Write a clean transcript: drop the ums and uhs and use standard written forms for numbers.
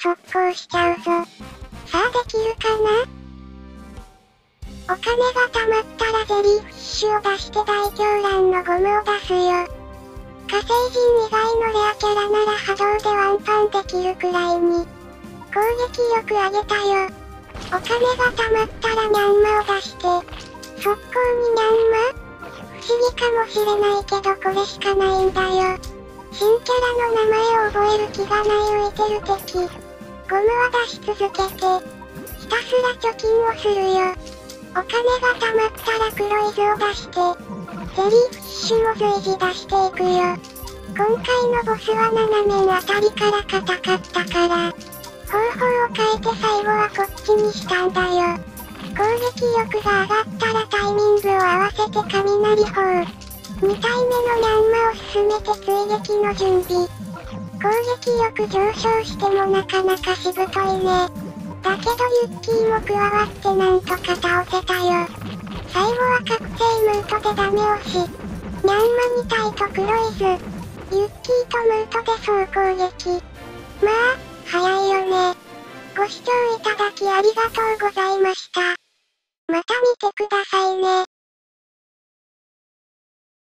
速攻しちゃうぞ。さあできるかな？お金が貯まったらゼリーフィッシュを出して大狂乱のゴムを出すよ。火星人以外のレアキャラなら波動でワンパンできるくらいに攻撃力上げたよ。お金が貯まったらニャンマを出して速攻にニャンマ？不思議かもしれないけどこれしかないんだよ。新キャラの名前を覚える気がない浮いてる敵。ゴムは出し続けてひたすら貯金をするよ。お金が貯まったら黒い図を出してゼリーフィッシュも随時出していくよ。今回のボスは斜面あたりから硬かったから方法を変えて最後はこっちにしたんだよ。攻撃力が上がったらタイミングを合わせて雷砲。2体目のニャンマを進めて追撃の準備。攻撃力上昇してもなかなかしぶといね。だけどユッキーも加わってなんとか倒せたよ。最後は覚醒ムートでダメ押し。ニャンマ2体と黒い図。ユッキーとムートで総攻撃。まあ、早いよね。ご視聴いただきありがとうございました。また見てくださいね。